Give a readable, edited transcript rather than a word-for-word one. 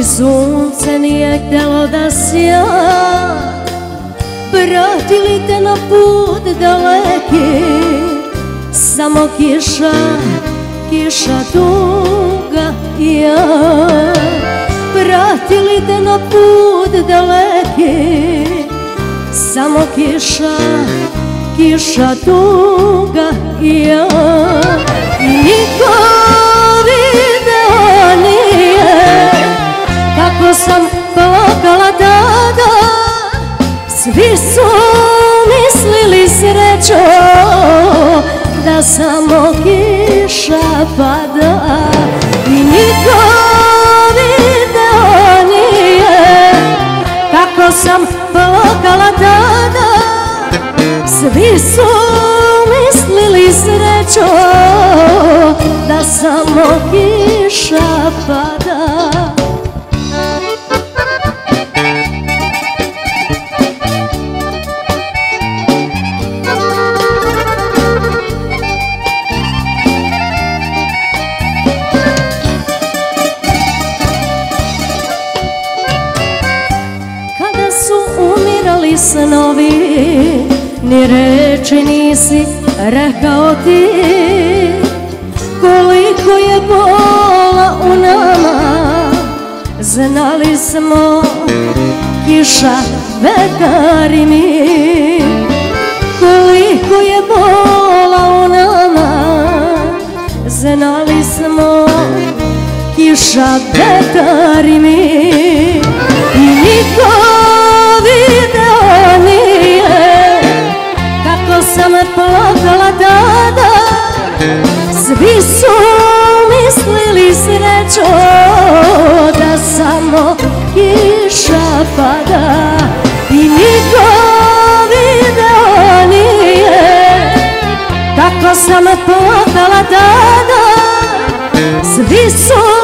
Ni sunce nije htjelo da sja, vratili te na put daleki. Samo kiša, kiša tuga i ja. Vratili te na put daleki. Samo kiša, kiša tuga i ja. I niko video nije kako sam plakala tada. Svi su mislili srećo da samo kiša pada. I niko video nije kako sam plakala tada. Svi su mislili srećo da samo kiša pada. Kada su umirali snovi, ni reči nisi rekao ti. Koliko je bola u nama, znali smo, kiša, vetar i mi. Koliko je bola u nama, znali smo, kiša, vetar i mi. I niko video nije kako sam plakala tada. Svi su mislili srećo da samo kiša pada. I niko video nije kako sam plakala tada. Svi su